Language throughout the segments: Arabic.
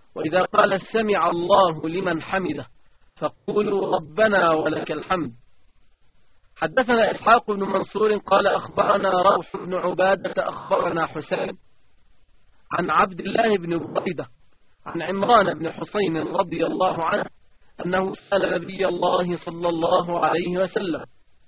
وإذا قال سمع الله لمن حمده فقولوا ربنا ولك الحمد. حدثنا إسحاق بن منصور قال أخبرنا روح بن عبادة أخبرنا حسين عن عبد الله بن بريدة عن عمران بن حسين رضي الله عنه أنه سأل نبي الله صلى الله عليه وسلم.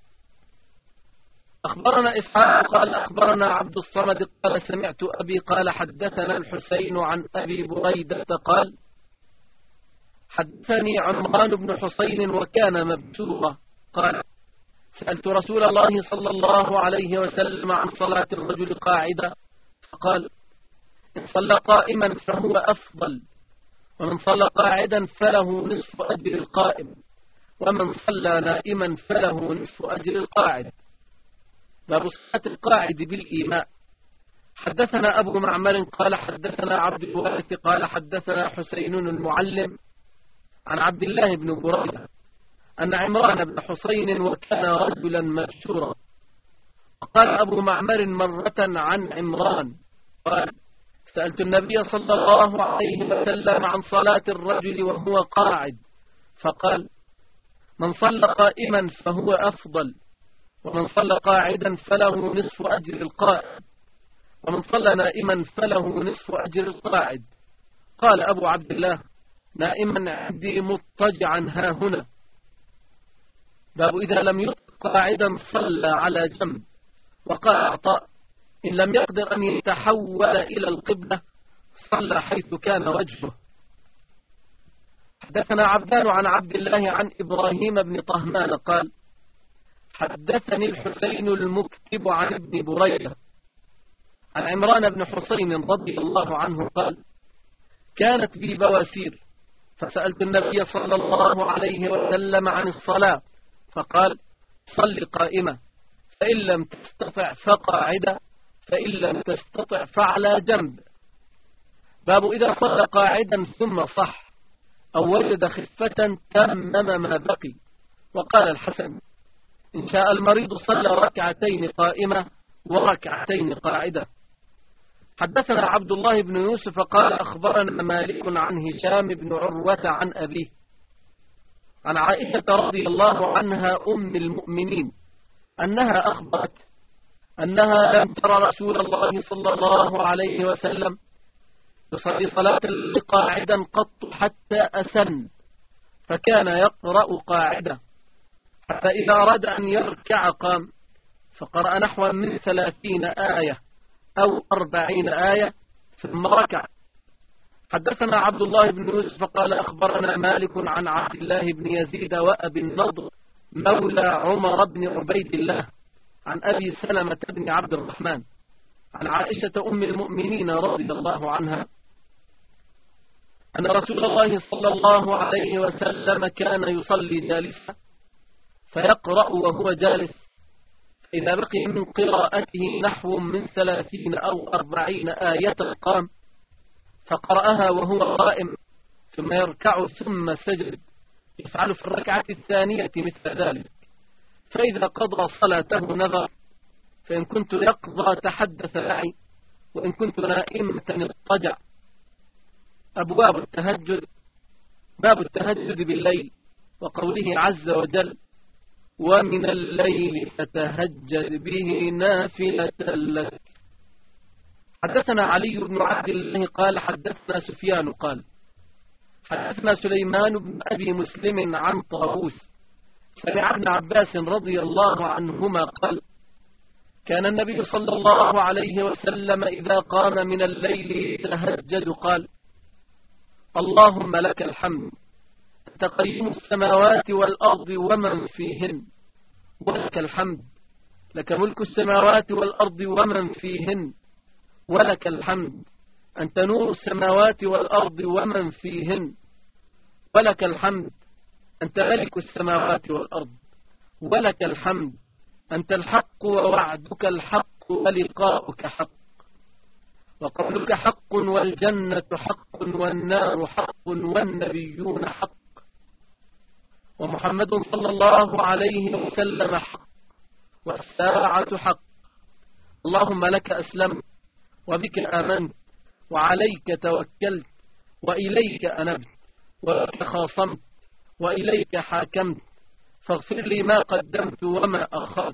أخبرنا إسحاق قال أخبرنا عبد الصمد قال سمعت أبي قال حدثنا الحسين عن أبي بريدة قال حدثني عمران بن حسين وكان مبتورا قال سألت رسول الله صلى الله عليه وسلم عن صلاة الرجل قاعدة فقال إن صلى قائما فهو أفضل، ومن صلى قاعدا فله نصف أجر القائم، ومن صلى نائما فله نصف أجر القاعد. باب صلاة القاعد بالإيماء. حدثنا أبو معمر قال حدثنا عبد الوارث قال حدثنا حسين المعلم عن عبد الله بن بريدة أن عمران بن حسين وكان رجلا مبشورا. وقال أبو معمر مرة عن عمران قال سألت النبي صلى الله عليه وسلم عن صلاة الرجل وهو قاعد فقال من صلى قائما فهو أفضل، ومن صلى قاعدا فله نصف أجر القائد، ومن صلى نائما فله نصف أجر القاعد. قال أبو عبد الله نائما عندي مضطجعا ها هنا. باب إذا لم يطق قاعدا صلى على جنب. وقال عطاء إن لم يقدر أن يتحول إلى القبلة صلى حيث كان وجهه. حدثنا عبدان عن عبد الله عن إبراهيم بن طهمان قال حدثني الحسين المكتب عن ابن بريدة عن عمران بن حسين رضي الله عنه قال كانت بي بواسير فسألت النبي صلى الله عليه وسلم عن الصلاة فقال صل قائمة، فإن لم تستطع فقاعدة، فإن لم تستطع فعلى جنب. باب إذا صلى قاعدا ثم صح أو وجد خفة تمم ما بقي. وقال الحسن إن شاء المريض صلى ركعتين قائمة وركعتين قاعدة. حدثنا عبد الله بن يوسف قال أخبرنا مالك عن هشام بن عروة عن أبيه عن عائشة رضي الله عنها أم المؤمنين أنها أخبرت أنها لم ترى رسول الله صلى الله عليه وسلم يصلي صلاة قاعدا قط حتى أسن، فكان يقرأ قاعدة حتى إذا أراد أن يركع قام فقرأ نحو من 30 آية أو 40 آية ثم ركع. حدثنا عبد الله بن يوسف قال أخبرنا مالك عن عبد الله بن يزيد وأبي النضر مولى عمر بن عبيد الله عن أبي سلمة بن عبد الرحمن عن عائشة أم المؤمنين رضي الله عنها أن رسول الله صلى الله عليه وسلم كان يصلي جالسا فيقرأ وهو جالس، إذا بقي من قراءته نحو من 30 أو 40 آية قام فقرأها وهو قائم ثم يركع ثم سجد، يفعل في الركعة الثانية مثل ذلك. فإذا قضى صلاته نظر، فإن كنت يقضى تحدث معي، وإن كنت نائمة اضطجع. أبواب التهجد. باب التهجد بالليل وقوله عز وجل ومن الليل فتهجد به نافلة لك. حدثنا علي بن عبد الله قال حدثنا سفيان قال حدثنا سليمان بن أبي مسلم عن طاووس سمع ابن عباس رضي الله عنهما قال كان النبي صلى الله عليه وسلم إذا قام من الليل يتهجد قال اللهم لك الحمد أنت قيوم السماوات والأرض ومن فيهن، ولك الحمد لك ملك السماوات والأرض ومن فيهن، ولك الحمد أنت نور السماوات والأرض ومن فيهن، ولك الحمد أنت ملك السماوات والأرض، ولك الحمد أنت الحق ووعدك الحق ولقاؤك حق، وقولك حق والجنة حق والنار حق والنبيون حق، ومحمد صلى الله عليه وسلم حق، والساعة حق. اللهم لك أسلمت وبك آمنت وعليك توكلت وإليك أنبت وبك خاصمت وإليك حاكمت، فاغفر لي ما قدمت وما أخرت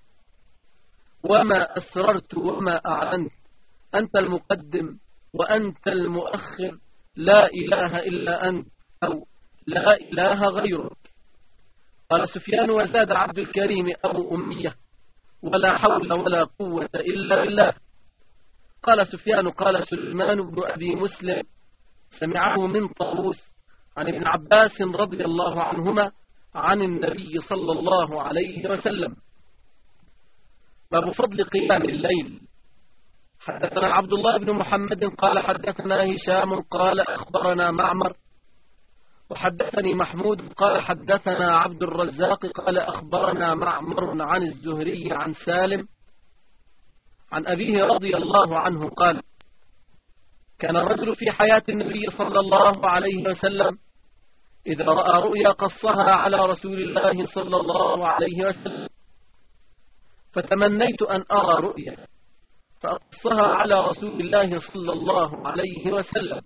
وما أسررت وما أعلنت، أنت المقدم وأنت المؤخر، لا إله إلا أنت، أو لا إله غيرك. قال سفيان: وزاد عبد الكريم أبو أمية: ولا حول ولا قوة إلا بالله. قال سفيان: قال سليمان بن أبي مسلم: سمعه من طاووس عن ابن عباس رضي الله عنهما عن النبي صلى الله عليه وسلم. باب فضل قيام الليل. حدثنا عبد الله بن محمد قال حدثنا هشام قال أخبرنا معمر، وحدثني محمود قال حدثنا عبد الرزاق قال أخبرنا معمر عن الزهري عن سالم عن أبيه رضي الله عنه قال: كان الرجل في حياة النبي صلى الله عليه وسلم إذا رأى رؤيا قصها على رسول الله صلى الله عليه وسلم، فتمنيت أن أرى رؤيا فأقصها على رسول الله صلى الله عليه وسلم.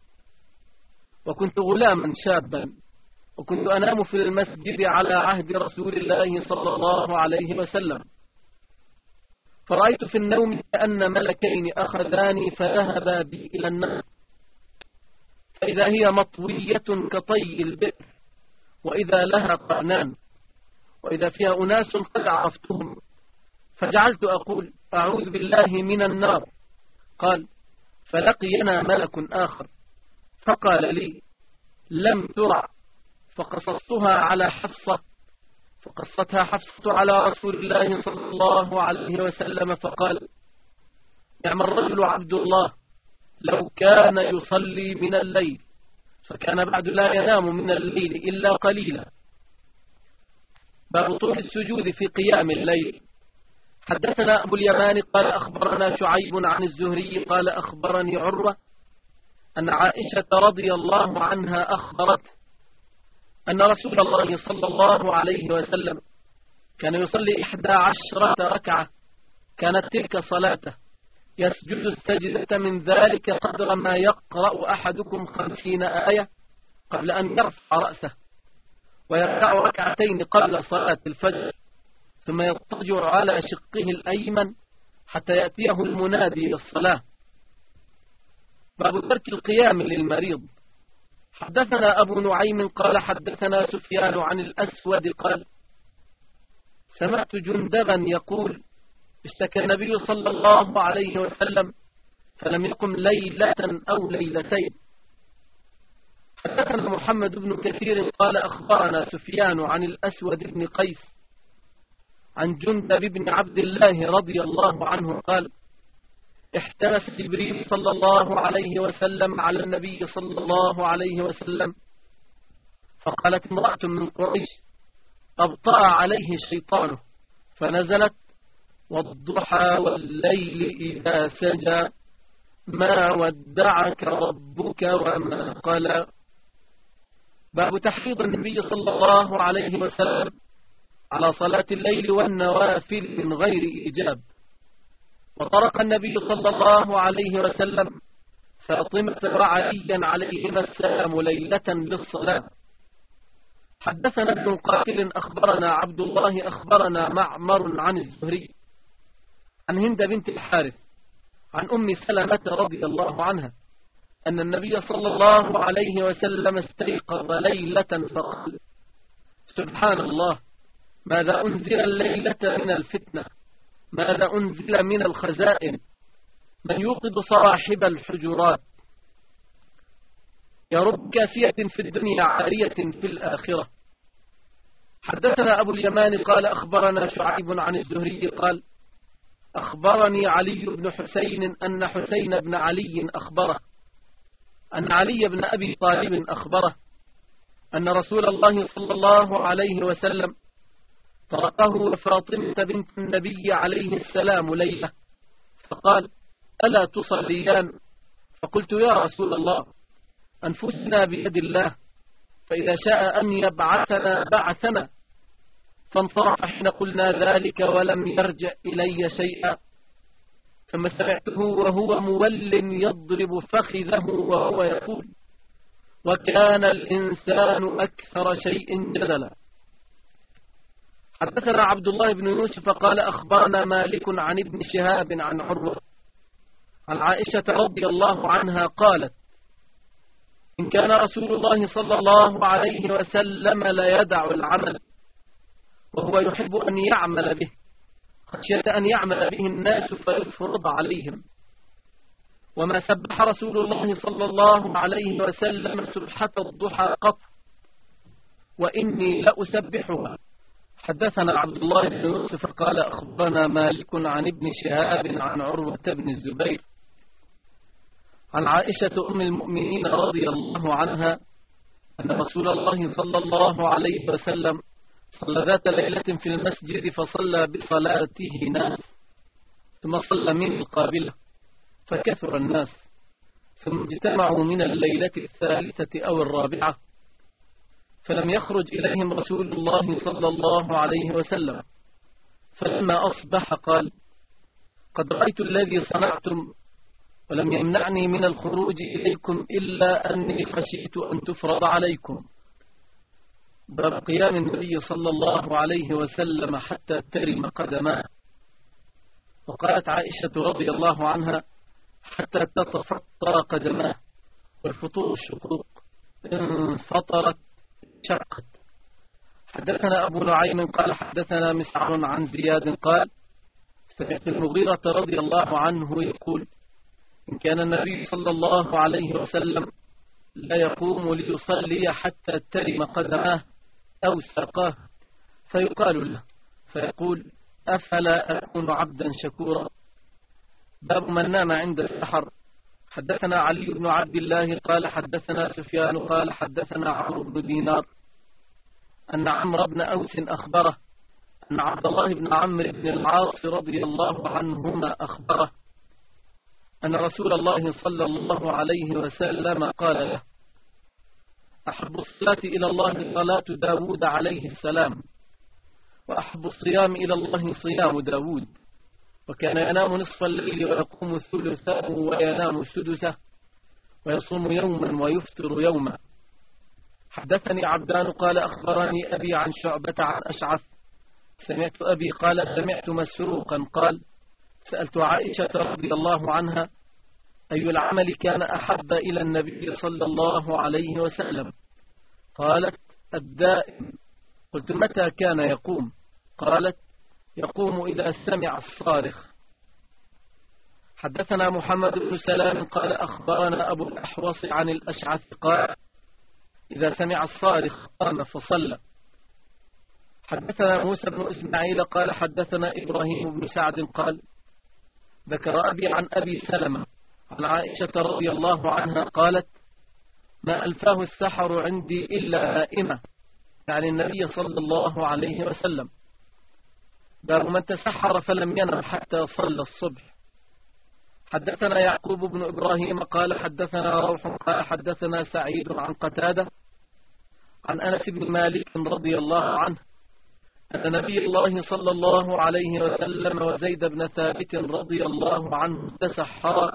وكنت غلاما شابا، وكنت أنام في المسجد على عهد رسول الله صلى الله عليه وسلم، فرأيت في النوم كأن ملكين أخذاني فذهبا بي إلى النار، فإذا هي مطوية كطي البئر، وإذا لها قرنان، وإذا فيها أناس قد عرفتهم، فجعلت أقول: أعوذ بالله من النار. قال: فلقينا ملك آخر فقال لي: لم ترع، فقصصتها على حفصة، فقصتها حفصة على رسول الله صلى الله عليه وسلم، فقال: نعم الرجل عبد الله، لو كان يصلي من الليل، فكان بعد لا ينام من الليل إلا قليلا. باب طول السجود في قيام الليل. حدثنا أبو اليمان قال أخبرنا شعيب عن الزهري قال أخبرني عروة أن عائشة رضي الله عنها أخبرت أن رسول الله صلى الله عليه وسلم كان يصلي 11 ركعة، كانت تلك صلاته، يسجد السجدة من ذلك قدر ما يقرأ أحدكم 50 آية قبل أن يرفع رأسه، ويركع ركعتين قبل صلاة الفجر، ثم يضطجع على شقه الأيمن حتى يأتيه المنادي بالصلاة. باب ترك القيام للمريض. حدثنا أبو نعيم قال حدثنا سفيان عن الأسود قال: سمعت جندبا يقول: اشتكى النبي صلى الله عليه وسلم فلم يقم ليلة أو ليلتين. حدثنا محمد بن كثير قال أخبرنا سفيان عن الأسود بن قيس عن جندب بن عبد الله رضي الله عنه قال: احتمس جبريل صلى الله عليه وسلم على النبي صلى الله عليه وسلم، فقالت امرأة من قريش: أبطأ عليه شيطانه، فنزلت: والضحى والليل إذا سجى ما ودعك ربك وما قلى. باب تحريض النبي صلى الله عليه وسلم على صلاة الليل والنوافل من غير إجاب. وطرق النبي صلى الله عليه وسلم فاطمة وعليا عليهما السلام ليلة للصلاة. حدثنا ابن قاتل أخبرنا عبد الله أخبرنا معمر عن الزهري عن هند بنت الحارث عن أم سلمة رضي الله عنها أن النبي صلى الله عليه وسلم استيقظ ليلة فقال: سبحان الله، ماذا أنزل الليلة من الفتنة، ماذا أنزل من الخزائن، من يوقظ صواحب الحجرات، يا رب كاسية في الدنيا عارية في الآخرة. حدثنا أبو اليمان قال أخبرنا شعيب عن الزهري قال: أخبرني علي بن حسين أن حسين بن علي أخبره أن علي بن أبي طالب أخبره أن رسول الله صلى الله عليه وسلم تركه وفاطمة بنت النبي عليه السلام ليلة، فقال: ألا تصليان؟ فقلت: يا رسول الله، أنفسنا بيد الله، فإذا شاء أن يبعثنا بعثنا. فانصرف حين قلنا ذلك ولم يرجع إلي شيئا، ثم سمعته وهو مول يضرب فخذه وهو يقول: وكان الإنسان أكثر شيء جدلا. حدثنا عبد الله بن يوسف قال أخبرنا مالك عن ابن شهاب عن عروة عن عائشة رضي الله عنها قالت إن كان رسول الله صلى الله عليه وسلم لا يدع العمل وهو يحب أن يعمل به خشية أن يعمل به الناس فيفرض عليهم. وما سبح رسول الله صلى الله عليه وسلم سبحة الضحى قط وإني لأسبحها. حدثنا عبد الله بن يوسف قال أخبرنا مالك عن ابن شهاب عن عروة بن الزبير عن عائشة أم المؤمنين رضي الله عنها أن رسول الله صلى الله عليه وسلم صلى ذات ليلة في المسجد فصلى بصلاته ناس ثم صلى من القابلة فكثر الناس ثم اجتمعوا من الليلة الثالثة أو الرابعة فلم يخرج إليهم رسول الله صلى الله عليه وسلم. فلما أصبح قال قد رأيت الذي صنعتم ولم يمنعني من الخروج إليكم إلا أني خشيت أن تفرض عليكم. باب قيام النبي صلى الله عليه وسلم حتى ترم قدماه. وقالت عائشة رضي الله عنها حتى تتفطر قدماه والفطور الشقوق انفطرت شقت. حدثنا أبو نعيم قال حدثنا مسعر عن زياد قال سمعت المغيرة رضي الله عنه يقول إن كان النبي صلى الله عليه وسلم لا يقوم ليصلي حتى ترم قدماه أو ساقاه فيقال له فيقول أفلا أكون عبدا شكورا. باب من نام عند السحر. حدثنا علي بن عبد الله قال حدثنا سفيان قال حدثنا عمرو بن دينار أن عمرو بن أوس أخبره أن عبد الله بن عمرو بن العاص رضي الله عنهما أخبره أن رسول الله صلى الله عليه وسلم قال له أحب الصلاة إلى الله صلاة داود عليه السلام وأحب الصيام إلى الله صيام داود وكان ينام نصف الليل ويقوم ثلثه وينام سدسه ويصوم يوما ويفطر يوما. حدثني عبدان قال أخبرني أبي عن شعبة عن أشعث سمعت أبي قال سمعت مسروقا قال سألت عائشة رضي الله عنها أي العمل كان أحب إلى النبي صلى الله عليه وسلم قالت الدائم. قلت متى كان يقوم؟ قالت يقوم إذا سمع الصارخ. حدثنا محمد بن سلام قال أخبرنا أبو الأحوص عن الأشعث قال إذا سمع الصارخ قام فصلى. حدثنا موسى بن إسماعيل قال حدثنا إبراهيم بن سعد قال ذكر أبي عن أبي سلمة عن عائشة رضي الله عنها قالت ما ألفاه السحر عندي إلا نائمة يعني النبي صلى الله عليه وسلم. باب من تسحر فلم ينم حتى صلى الصبح. حدثنا يعقوب بن إبراهيم قال حدثنا روح قال حدثنا سعيد عن قتادة عن أنس بن مالك رضي الله عنه أن نبي الله صلى الله عليه وسلم وزيد بن ثابت رضي الله عنه تسحرا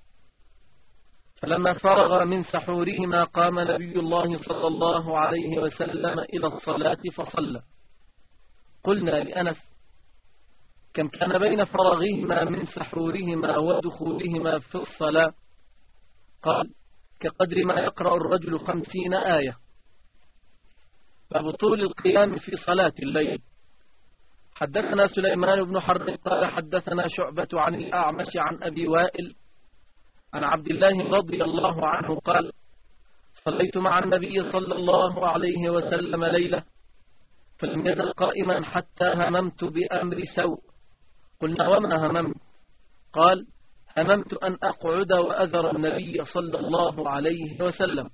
فلما فرغ من سحورهما قام نبي الله صلى الله عليه وسلم إلى الصلاة فصلى. قلنا لأنس كم كان بين فرغهما من سحورهما ودخولهما في الصلاة؟ قال كقدر ما يقرأ الرجل 50 آية. باب طول القيام في صلاة الليل. حدثنا سليمان بن حرب قال حدثنا شعبة عن الأعمش عن أبي وائل عن عبد الله رضي الله عنه قال صليت مع النبي صلى الله عليه وسلم ليلة فلم يزل قائما حتى هممت بأمر سوء. قلنا وما هممت؟ قال هممت أن أقعد وأذر النبي صلى الله عليه وسلم.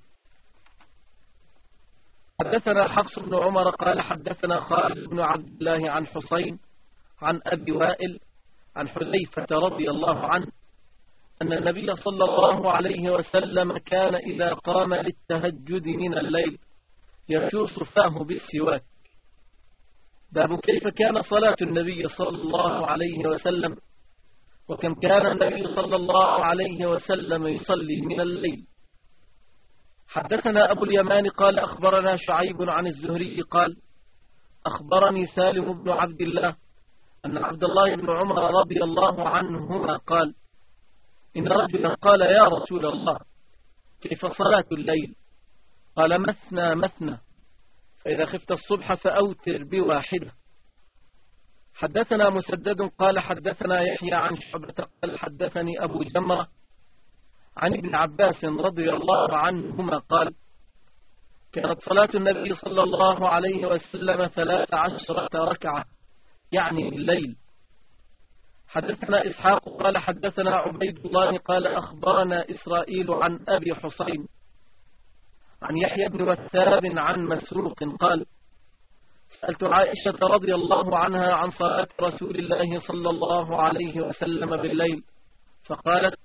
حدثنا حفص بن عمر قال حدثنا خالد بن عبد الله عن حسين عن أبي وائل عن حذيفة رضي الله عنه أن النبي صلى الله عليه وسلم كان إذا قام للتهجد من الليل يشوص فاه بالسواك. باب كيف كان صلاة النبي صلى الله عليه وسلم وكم كان النبي صلى الله عليه وسلم يصلي من الليل. حدثنا أبو اليمان قال أخبرنا شعيب عن الزهري قال أخبرني سالم بن عبد الله أن عبد الله بن عمر رضي الله عنهما قال إن رجلا قال يا رسول الله كيف صلاة الليل؟ قال مثنى مثنى، فإذا خفت الصبح فأوتر بواحدة. حدثنا مسدد قال حدثنا يحيى عن شعبة قال حدثني أبو جمرة عن ابن عباس رضي الله عنهما قال كانت صلاة النبي صلى الله عليه وسلم 13 ركعة يعني بالليل. حدثنا إسحاق قال حدثنا عبيد الله قال أخبرنا إسرائيل عن أبي حسين عن يحيى بن وثاب عن مسروق قال سألت عائشة رضي الله عنها عن صلاة رسول الله صلى الله عليه وسلم بالليل فقالت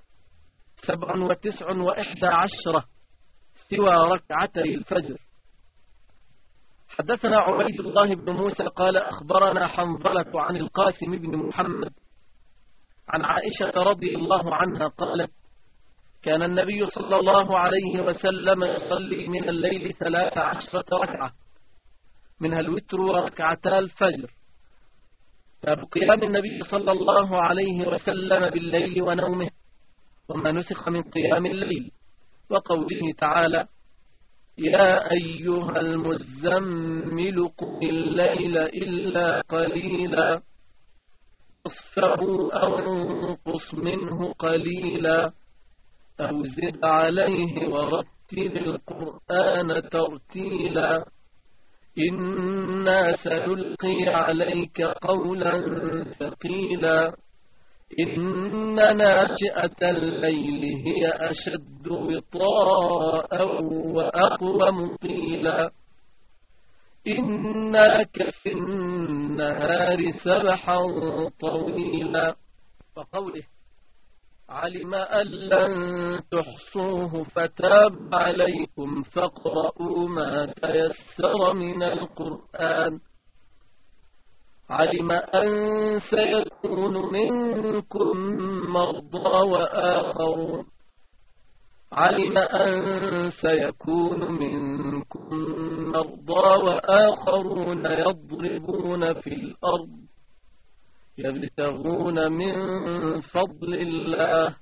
97 و11 سوى ركعتي الفجر. حدثنا عبيد الله بن موسى قال أخبرنا حنظلة عن القاسم بن محمد عن عائشة رضي الله عنها قالت كان النبي صلى الله عليه وسلم يصلي من الليل 13 ركعة منها الوتر وركعتا الفجر. باب قيام النبي صلى الله عليه وسلم بالليل ونومه وما نسخ من قيام الليل وقوله تعالى يا أيها المزمل قم الليل إلا قليلا نصفه أو انقص منه قليلا أو زد عليه ورتل القرآن ترتيلا إنا سنلقي عليك قولا ثقيلا إن ناشئة الليل هي أشد وطاء وأقوم قيلا إن لك في النهار سبحا طويلا. وقوله علم أن لن تحصوه فتاب عليكم فاقرؤوا ما تيسر من القرآن علم أن سيكون منكم مرضى وآخرون علم أن سيكون منكم مرضى وآخرون يضربون في الأرض يبتغون من فضل الله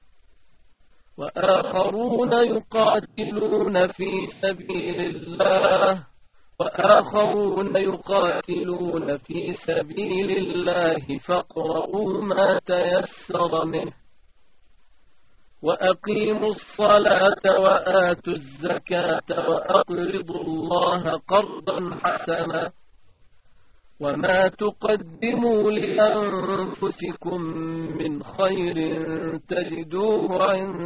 وآخرون يقاتلون في سبيل الله فاقرؤوا ما تيسر منه وأقيموا الصلاة وآتوا الزكاة وأقرضوا الله قرضا حسنا وما تقدموا لأنفسكم من خير تجدوه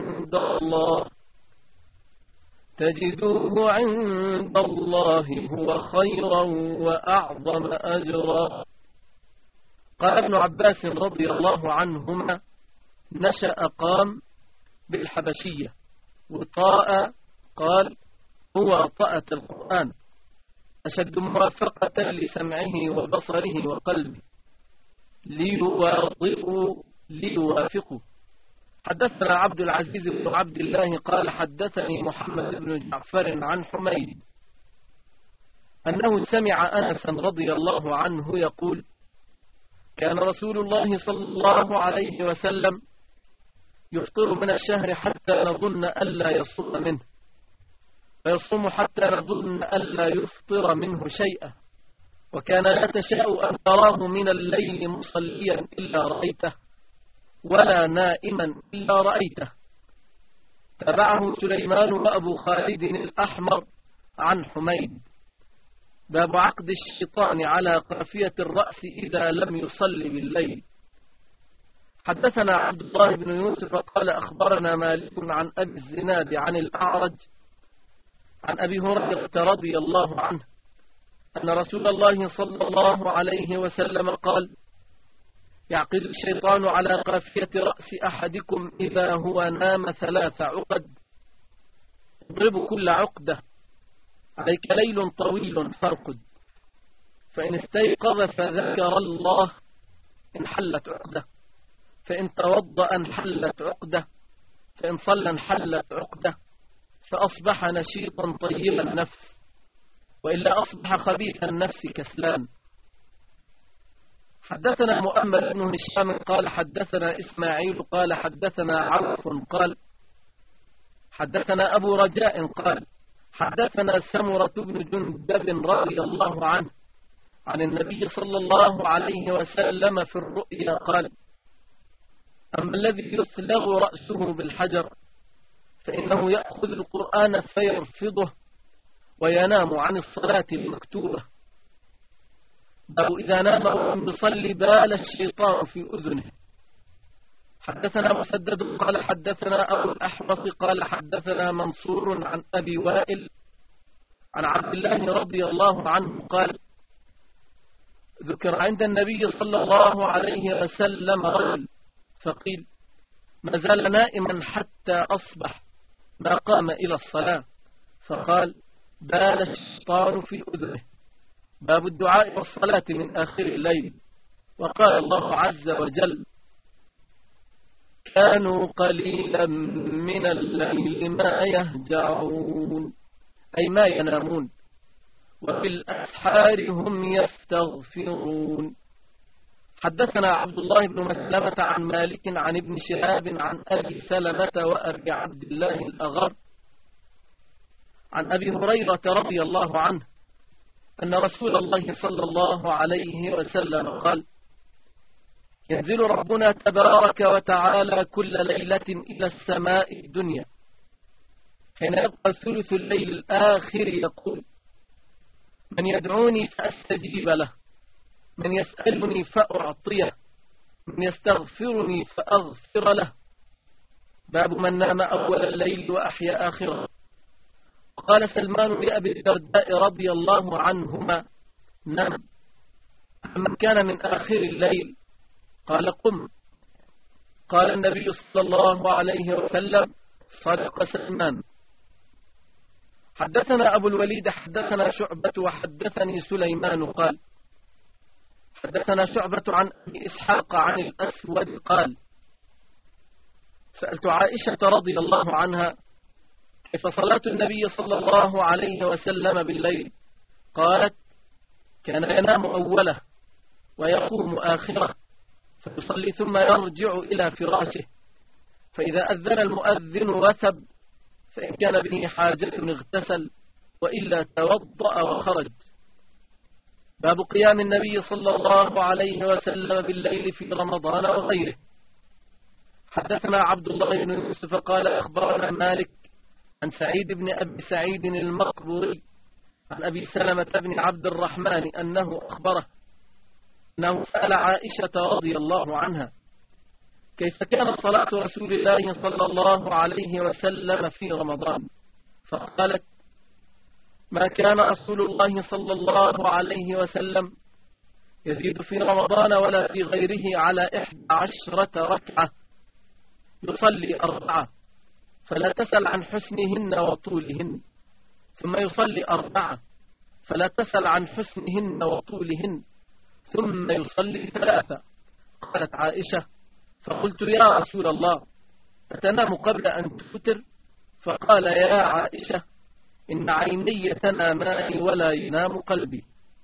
عند الله هو خيرا وأعظم أجرا. قال ابن عباس رضي الله عنهما نشأ قام بالحبشية وطاء قال هو طأة القرآن أشد موافقة لسمعه وبصره وقلبه ليوافقوا. حدثنا عبد العزيز بن عبد الله قال حدثني محمد بن جعفر عن حميد أنه سمع أنسا رضي الله عنه يقول كان رسول الله صلى الله عليه وسلم يفطر من الشهر حتى نظن ألا يصوم منه فيصوم حتى نظن ألا يفطر منه شيئا وكان لا تشاء أن تراه من الليل مصليا إلا رأيته ولا نائما إلا رأيته. تبعه سليمان وأبو خالد الأحمر عن حميد. باب عقد الشيطان على قافية الرأس إذا لم يصلي بالليل. حدثنا عبد الله بن يوسف قال أخبرنا مالك عن أبي الزناد عن الأعرج عن أبي هريرة رضي الله عنه أن رسول الله صلى الله عليه وسلم قال يعقد الشيطان على قافية رأس أحدكم إذا هو نام 3 عقد يضرب كل عقدة عليك ليل طويل فارقد فإن استيقظ فذكر الله انحلت عقدة فإن توضأ انحلت عقدة فإن صلى انحلت عقدة فأصبح نشيطا طيب النفس، وإلا أصبح خبيث النفس كسلان. حدثنا مؤمل بن هشام قال حدثنا إسماعيل قال حدثنا عوف قال حدثنا أبو رجاء قال حدثنا سمرة بن جندب رضي الله عنه عن النبي صلى الله عليه وسلم في الرؤيا قال: أما الذي يصلغ رأسه بالحجر فإنه يأخذ القرآن فيرفضه وينام عن الصلاة المكتوبة. باب إذا نام وهو يصلي بال الشيطان في أذنه. حدثنا مسدد قال حدثنا أبو الأحوص قال حدثنا منصور عن أبي وائل عن عبد الله رضي الله عنه قال: ذكر عند النبي صلى الله عليه وسلم رجل فقيل: ما زال نائما حتى أصبح ما قام إلى الصلاة، فقال: بال الشيطان في أذنه. باب الدعاء والصلاة من آخر الليل. وقال الله عز وجل: كانوا قليلا من الليل ما يهجعون، أي ما ينامون، وبالأسحار هم يستغفرون. حدثنا عبد الله بن مسلمة عن مالك عن ابن شهاب عن أبي سلمة وأبي عبد الله الأغر عن أبي هريرة رضي الله عنه أن رسول الله صلى الله عليه وسلم قال: ينزل ربنا تبارك وتعالى كل ليلة إلى السماء الدنيا حين يبقى ثلث الليل الآخر يقول: من يدعوني فأستجيب له، من يسألني فأعطيه، من يستغفرني فأغفر له. باب من نام أول الليل وأحيا آخره. قال سلمان لأبي الدرداء رضي الله عنهما: نام. من كان من آخر الليل قال: قم. قال النبي صلى الله عليه وسلم: صدق سلمان. حدثنا أبو الوليد حدثنا شعبة وحدثني سليمان قال: حدثنا شعبة عن أبي إسحاق عن الأسود قال: سألت عائشة رضي الله عنها: كيف صلاة النبي صلى الله عليه وسلم بالليل؟ قالت: كان ينام أوله ويقوم آخره، فيصلي ثم يرجع إلى فراشه، فإذا أذن المؤذن رتب، فإن كان به حاجة اغتسل، وإلا توضأ وخرج. باب قيام النبي صلى الله عليه وسلم بالليل في رمضان وغيره. حدثنا عبد الله بن يوسف قال أخبرنا مالك عن سعيد بن أبي سعيد المقبوري عن أبي سلمة بن عبد الرحمن أنه أخبره أنه سأل عائشة رضي الله عنها: كيف كانت صلاة رسول الله صلى الله عليه وسلم في رمضان؟ فقالت: ما كان رسول الله صلى الله عليه وسلم يزيد في رمضان ولا في غيره على 11 ركعة، يصلي 4 فلا تسل عن حسنهن وطولهن، ثم يصلي 4 فلا تسل عن حسنهن وطولهن، ثم يصلي 3. قالت عائشة: فقلت: يا رسول الله، أتنام قبل أن تفتر؟ فقال: يا عائشة، إن عيني تنامان ولا ينام قلبي.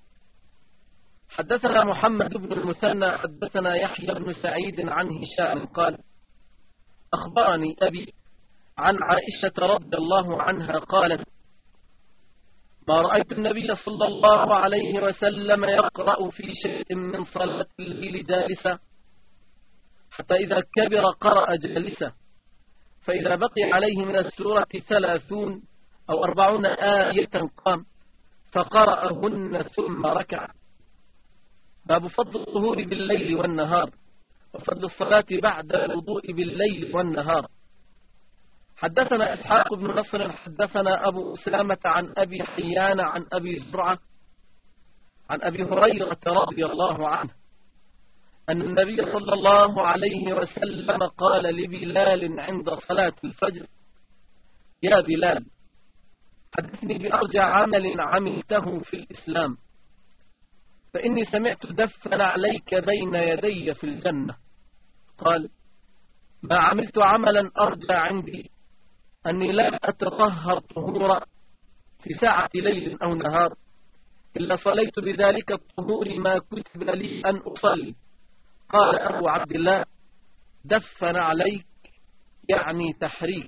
حدثنا محمد بن المثنى حدثنا يحيى بن سعيد عن هشام قال: أخبرني أبي عن عائشة رضي الله عنها قالت: ما رأيت النبي صلى الله عليه وسلم يقرأ في شيء من صلاة الليل جالسا، حتى إذا كبر قرأ جالسا، فإذا بقي عليه من السورة 30 أو 40 آية قام فقرأهن ثم ركع. باب فضل الطهور بالليل والنهار، وفضل الصلاة بعد الوضوء بالليل والنهار. حدثنا إسحاق بن نصر حدثنا أبو أسامة عن أبي حيان عن أبي زرعة عن أبي هريرة رضي الله عنه أن النبي صلى الله عليه وسلم قال لبلال عند صلاة الفجر: يا بلال، حدثني بأرجى عمل عملته في الإسلام، فإني سمعت دفن عليك بين يدي في الجنة. قال: ما عملت عملا أرجى عندي أني لا أتطهر طهورا في ساعة ليل أو نهار إلا صليت بذلك الطهور ما كتب لي أن أصلي. قال أبو عبد الله: دفن عليك، يعني تحريك،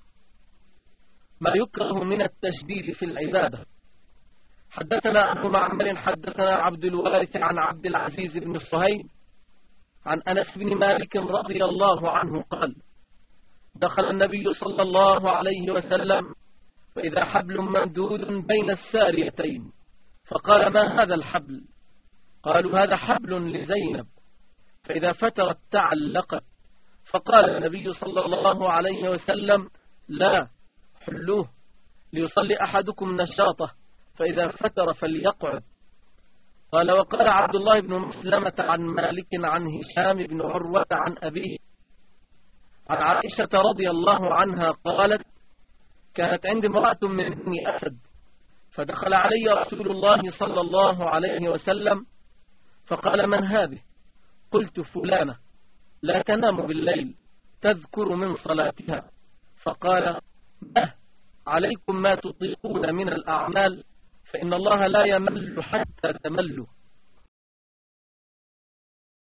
ما يكره من التشديد في العبادة. حدثنا أبو معمر حدثنا عبد الوارث عن عبد العزيز بن صهيب عن أنس بن مالك رضي الله عنه قال: دخل النبي صلى الله عليه وسلم فإذا حبل ممدود بين الساريتين، فقال: ما هذا الحبل؟ قالوا: هذا حبل لزينب، فإذا فترت تعلقت. فقال النبي صلى الله عليه وسلم: لا، حلوه ليصلي أحدكم نشاطه، فإذا فتر فليقعد. قال: وقال عبد الله بن مسلمة عن مالك عن هشام بن عروة عن أبيه عن عائشة رضي الله عنها قالت: كانت عندي امرأة من بني أسد، فدخل علي رسول الله صلى الله عليه وسلم فقال: من هذه؟ قلت: فلانة لا تنام بالليل، تذكر من صلاتها. فقال: به، عليكم ما تطيقون من الأعمال، فإن الله لا يمل حتى تملوا.